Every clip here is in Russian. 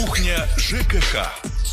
Кухня ЖКХ.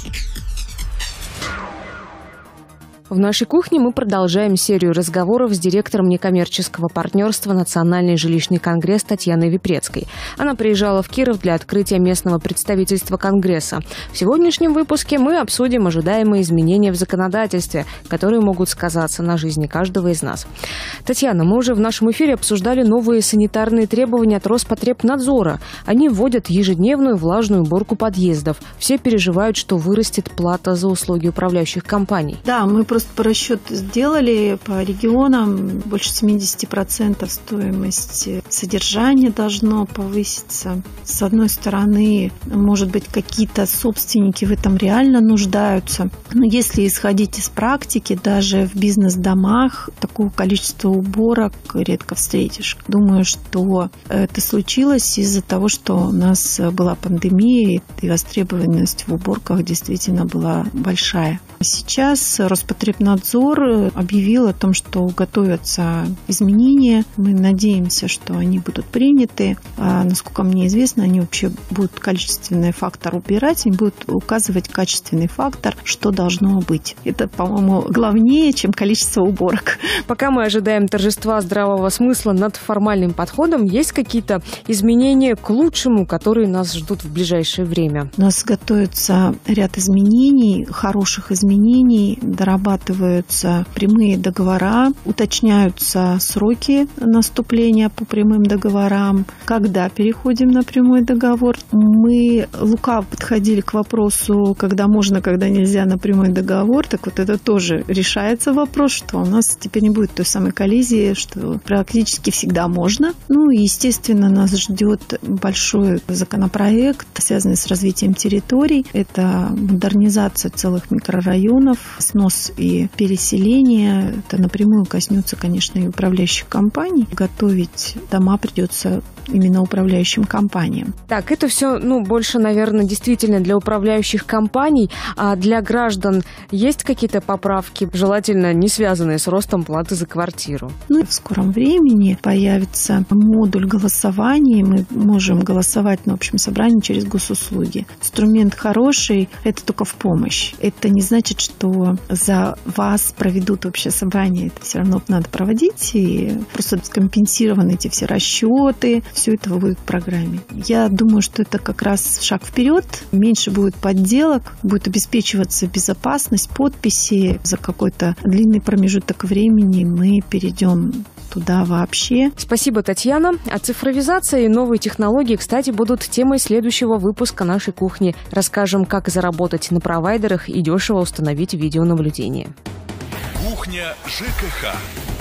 В нашей кухне мы продолжаем серию разговоров с директором некоммерческого партнерства «Национальный жилищный конгресс» Татьяной Випрецкой. Она приезжала в Киров для открытия местного представительства Конгресса. В сегодняшнем выпуске мы обсудим ожидаемые изменения в законодательстве, которые могут сказаться на жизни каждого из нас. Татьяна, мы уже в нашем эфире обсуждали новые санитарные требования от Роспотребнадзора. Они вводят ежедневную влажную уборку подъездов. Все переживают, что вырастет плата за услуги управляющих компаний. Да, мы просто по расчету сделали по регионам больше 70% стоимость содержания должно повыситься. С одной стороны, может быть, какие-то собственники в этом реально нуждаются. Но если исходить из практики, даже в бизнес-домах такого количества уборок редко встретишь. Думаю, что это случилось из-за того, что у нас была пандемия, и востребованность в уборках действительно была большая. Сейчас Роспотребнадзор объявил о том, что готовятся изменения. Мы надеемся, что они будут приняты. Насколько мне известно, они вообще будут количественный фактор убирать, они будут указывать качественный фактор, что должно быть. Это, по-моему, главнее, чем количество уборок. Пока мы ожидаем торжества здравого смысла над формальным подходом, есть какие-то изменения к лучшему, которые нас ждут в ближайшее время? У нас готовится ряд изменений, хороших изменений, дорабатываются прямые договора, уточняются сроки наступления по прямым договорам, когда переходим на прямой договор. Мы лукаво подходили к вопросу, когда можно, когда нельзя на прямой договор, так вот это тоже решается вопрос, что у нас теперь не будет той самой коллизии, что практически всегда можно. Ну и, естественно, нас ждет большой законопроект, связанный с развитием территорий. Это модернизация целых микрорайонов, снос и переселение. Это напрямую коснется, конечно, и управляющих компаний. Готовить дома придется именно управляющим компаниям. Так, это все, больше, наверное, действительно для управляющих компаний. А для граждан есть какие-то поправки, желательно не связанные с ростом платы за квартиру? В скором времени появится модуль голосования. Мы можем голосовать на общем собрании через госуслуги. Инструмент хороший, это только в помощь. Это не значит, что за вас проведут общее собрание. Это все равно надо проводить, и просто скомпенсированы эти все расчеты. Все это будет в программе. Я думаю, что это как раз шаг вперед. Меньше будет подделок, будет обеспечиваться безопасность, подписи. За какой-то длинный промежуток времени мы перейдем туда вообще. Спасибо, Татьяна. А цифровизация и новые технологии, кстати, будут темой следующего выпуска нашей кухни. Расскажем, как заработать на провайдерах и дешево установить видеонаблюдение. Кухня ЖКХ.